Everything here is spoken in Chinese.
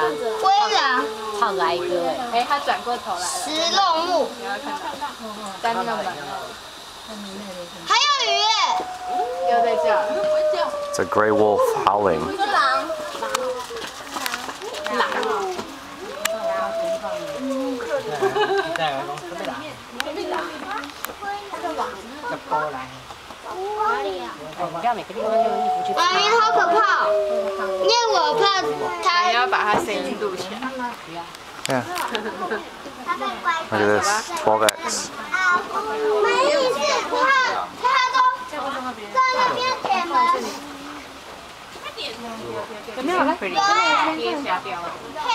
灰狼， 唱来歌哎， 他转过头来了。 石龙木， 你要看到，在那个门。 还有鱼耶！ 又在叫。 It's a gray wolf howling. 狼。 不要每个地方用衣服去。 妈咪好可怕，因为我怕它。 你要把它声音录起来。 Yeah. Look at this, 12x. 没意思，它都在那边点门。 有没有来？ 有。 贴下标。